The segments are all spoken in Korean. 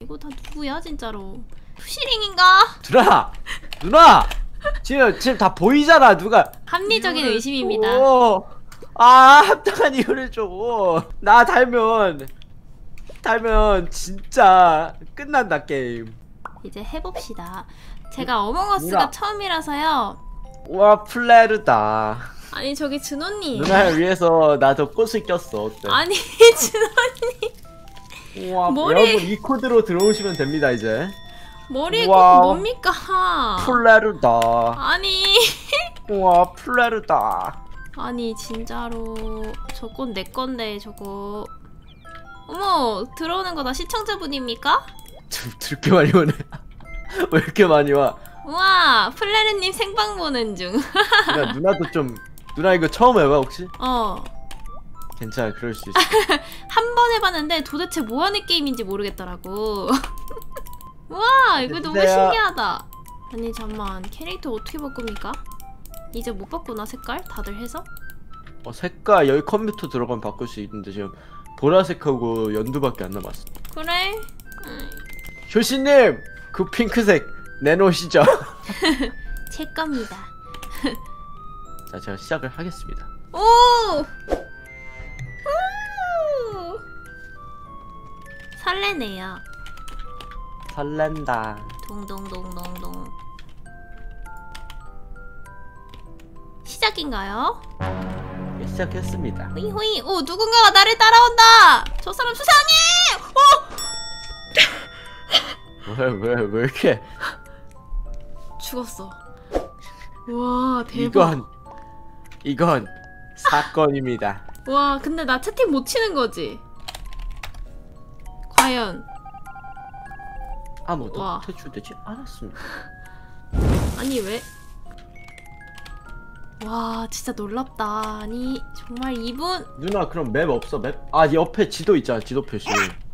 이거 다 누구야 진짜로? 푸시링인가? 누나 지금 다 보이잖아. 누가 합리적인 의심입니다. 합당한 이유를 줘. 나 달면 진짜 끝난다 게임. 이제 해봅시다. 제가 어몽어스가 처음이라서요. 와 플레르다. 아니 저기 준호님. 누나를 위해서 나도 꽃을 꼈어. 어때? 아니 준호님. 우와, 머리... 여러분 이 코드로 들어오시면 됩니다 이제. 머리에 꼭 뭡니까? 플레르다. 아니. 우와 플레르다. 아니 진짜로 저 꽃 내 건데 저거. 어머 들어오는 거 다 시청자분입니까? 그렇게 많이 오네. 왜 이렇게 많이 와? 우와 플레르님 생방 보는 중. 누나도 좀 누나 이거 처음 해봐 혹시? 괜찮아 그럴 수 있어. 한 번 해봤는데 도대체 뭐하는 게임인지 모르겠더라고. 우와 이거 너무 신기하다. 아니 잠만 캐릭터 어떻게 바꿉니까? 이제 못 바꾸나 색깔? 다들 해서? 색깔 여기 컴퓨터 들어가면 바꿀 수 있는데 지금 보라색하고 연두밖에 안 남았어. 그래? 효신님 그 핑크색 내놓으시죠. 제 겁니다. 자 제가 시작을 하겠습니다. 오! 설레네요. 설렌다. 동동동동동. 시작인가요? 예, 시작했습니다. 호이호이. 오 누군가가 나를 따라온다. 저 사람 수상해. 왜 이렇게 죽었어. 와 대박. 이건 사건입니다. 와 근데 나 채팅 못 치는 거지? 과연 아무도 퇴출되지 않았습니다. 아니 왜? 와 진짜 놀랍다. 아니 정말 이분 누나 그럼 맵 없어 맵? 옆에 지도 있잖아 지도 표시.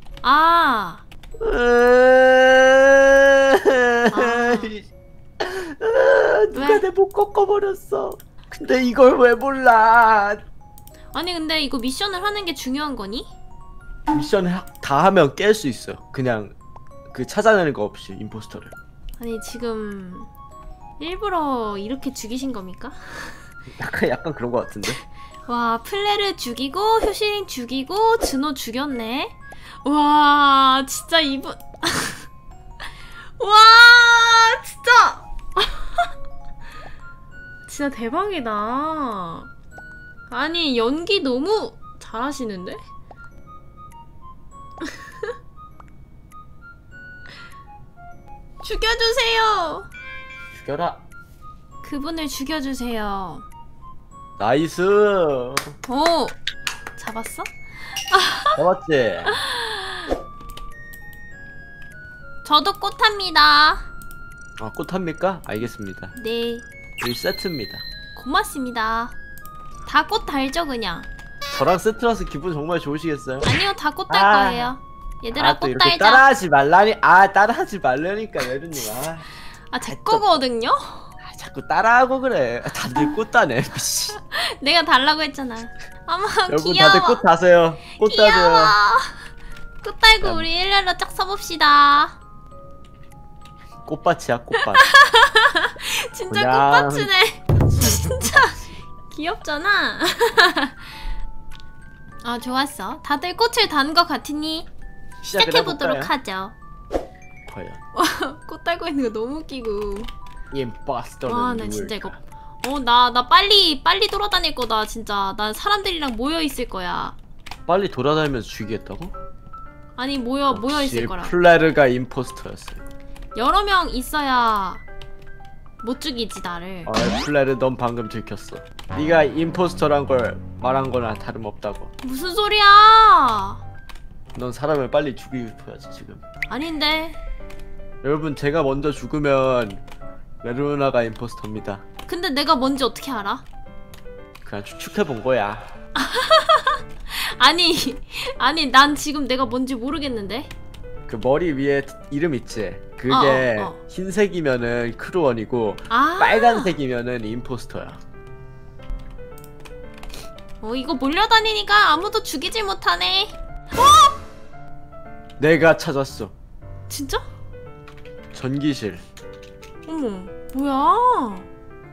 누가 내 목 꺾어버렸어. 근데 이걸 왜 몰라? 아니 근데 이거 미션을 하는 게 중요한 거니? 미션 다 하면 깰 수 있어. 그냥 그 찾아내는 거 없이 임포스터를. 아니 지금 일부러 이렇게 죽이신 겁니까? 약간 그런 거 같은데? 와 플레르 죽이고 효신 죽이고 준호 죽였네. 와 진짜 이분 와 진짜 진짜 대박이다. 아니 연기 너무 잘하시는데? 죽여주세요. 죽여라. 그분을 죽여주세요. 나이스. 오 잡았어? 잡았지? 저도 꽃합니다. 꽃합니까? 알겠습니다. 네 1세트입니다. 고맙습니다. 다 꽃 달죠 그냥? 저랑 세트라서 기분 정말 좋으시겠어요? 아니요 다 꽃 달 거예요. 얘들아 또 꽃 이렇게 달자. 따라하지 말라니. 따라하지 말라니까 레르님. 제 거거든요? 자꾸 따라하고 그래. 다들 꽃 따네. 내가 달라고 했잖아. 어머 여러분 귀여워. 다들 꽃 다세요. 꽃 따세요. 꽃 달고 우리 일렬로 쫙 서봅시다. 꽃밭이야 꽃밭. 진짜 꽃밭이네. 진짜 귀엽잖아. 좋았어. 다들 꽃을 단 것 같으니 시작해보도록 하죠. 과연 꽃 달고 있는 거 너무 웃기고. 임포스터는 와, 나 진짜 이거 나 빨리 돌아다닐 거다 진짜. 난 사람들이랑 모여 있을 거야. 빨리 돌아다니면서 죽이겠다고? 아니 모여 있을 거라. 플레르가 임포스터였어요. 여러 명 있어야 못 죽이지 나를. 플레르 넌 방금 들켰어. 네가 임포스터란 걸 말한 거나 다름없다고. 무슨 소리야? 넌 사람을 빨리 죽이고 싶어야지 지금. 아닌데. 여러분 제가 먼저 죽으면 레루나가 임포스터입니다. 근데 내가 뭔지 어떻게 알아? 그냥 추측해본 거야. 아니 난 지금 내가 뭔지 모르겠는데. 그 머리 위에 이름 있지? 그게 흰색이면은 크루원이고 빨간색이면은 임포스터야. 이거 몰려다니니까 아무도 죽이질 못하네. 내가 찾았어. 진짜? 전기실. 어머 뭐야?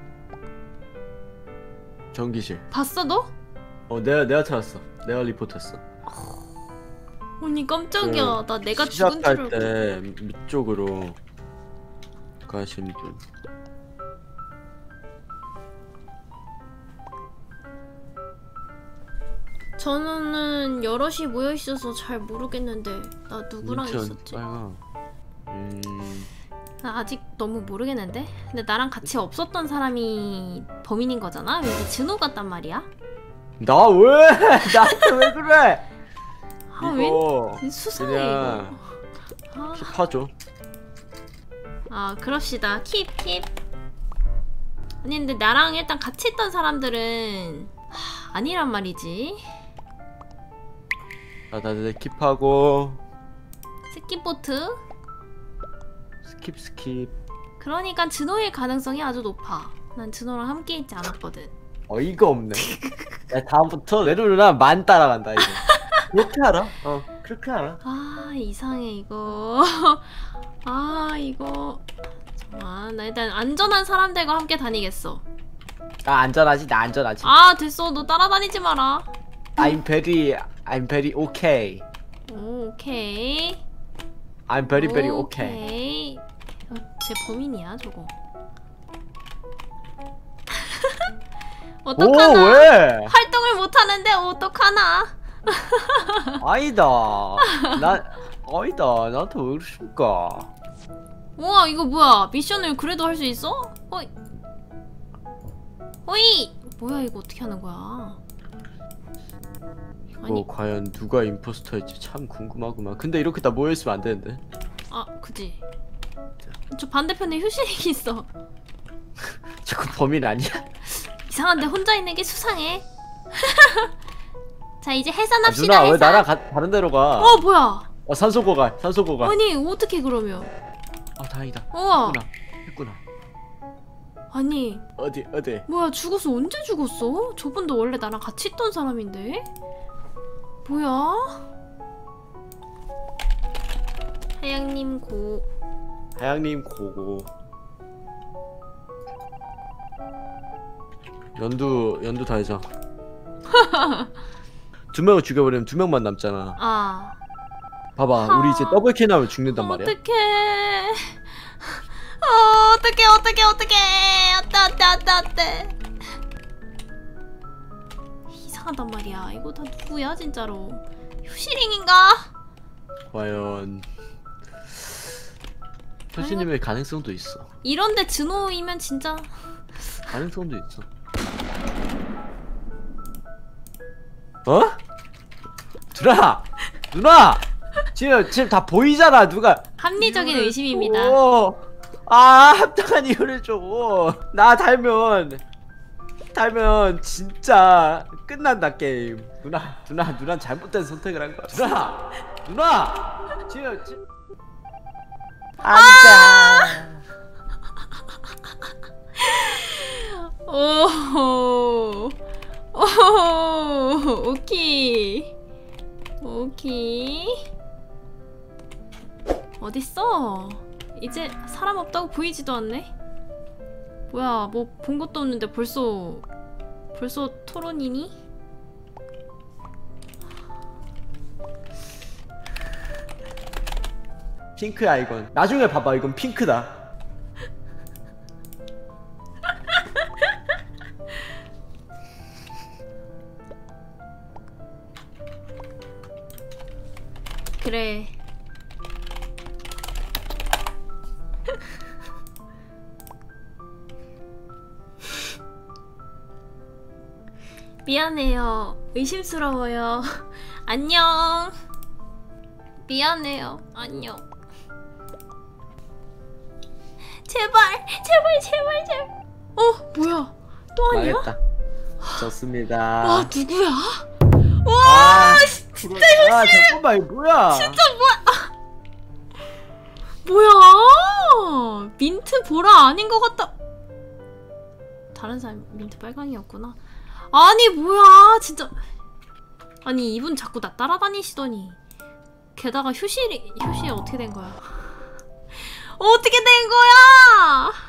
전기실. 봤어 너? 내가 찾았어. 내가 리포트했어. 아니 깜짝이야. 나 내가 죽은 줄 시작할 알고. 때 밑쪽으로 가시면 돼. 저는 여럿이 모여 있어서 잘 모르겠는데 나 누구랑 있었지? 빨강. 나 아직 너무 모르겠는데? 근데 나랑 같이 없었던 사람이 범인인 거잖아? 왠지 진호 같단 말이야? 나 왜? 나한테 왜 그래? 아, 이거 왠 수상해 그냥 이거. 아, 킵하죠. 그럽시다. 킵. 아니 근데 나랑 일단 같이 있던 사람들은 아니란 말이지. 다들 킵하고 스킵보트. 스킵. 그러니까 진호일 가능성이 아주 높아. 난 진호랑 함께 있지 않았거든. 어이가 없네. 야, 다음부터 내루 누나만 따라간다 이거. 그렇게 알아? 그렇게 알아. 아 이상해 이거. 아 이거 잠깐만. 나 일단 안전한 사람들과 함께 다니겠어. 나 안전하지. 아 됐어. 너 따라다니지 마라. I'm very okay. 오, 오케이. I'm very okay. 오케이. 제 범인이야 저거. 어떡하나? 오, 왜? 활동을 못하는데 어떡하나? 아니다. 아니다. 나한테 왜 그러십니까? 우와 이거 뭐야? 미션을 그래도 할 수 있어? 어이! 뭐야 이거 어떻게 하는 거야? 아니 과연 누가 임포스터일지 참 궁금하구만. 근데 이렇게 다 모여있으면 안 되는데. 그지. 저 반대편에 휴식이 있어. 자꾸 범인 아니야? 이상한데 혼자 있는 게 수상해. 자 이제 해산합시다. 누나 왜 해산. 나랑 다른 데로 가? 뭐야? 산소고가. 아니 어떻게 그러면? 다행이다. 우와. 했구나. 아니 어디? 뭐야 죽었어. 언제 죽었어? 저분도 원래 나랑 같이 있던 사람인데? 뭐야? 하양님 고. 하양님 고고. 연두 달자. 두 명을 죽여버리면 두 명만 남잖아. 봐봐, 우리 이제 더블킬 나면 죽는단 말이야. 어떡해. 어떡해. 이상하단 말이야. 이거 다 누구야 진짜로. 휴시링인가? 과연 효신님의 가능성도 있어. 이런데 진호이면 진짜 가능성도 있어. 누나 지금 다 보이잖아. 누가 합리적인 의심입니다. 합당한 이유를 줘. 나 달면 진짜 끝난다 게임. 누나 잘못된 선택을 한 거야. 누나 지금 앉아. 오, 오케이. 어딨어? 이제 사람 없다고 보이지도 않네? 뭐야, 뭐 본 것도 없는데 벌써 토론이니? 핑크야 이건. 나중에 봐봐, 이건 핑크다. 그래. 미안해요. 의심스러워요. 안녕. 미안해요. 안녕. 제발. 뭐야? 또 아니야? 망했다. 좋습니다. 와, 누구야? 와, 진짜 효신! 잠깐만, 이거 뭐야? 진짜 뭐야? 민트 보라 아닌 것 같다. 다른 사람 민트 빨강이었구나. 아니 뭐야 진짜. 아니 이분 자꾸 나 따라다니시더니. 게다가 휴시 어떻게 된 거야? 어떻게 된 거야?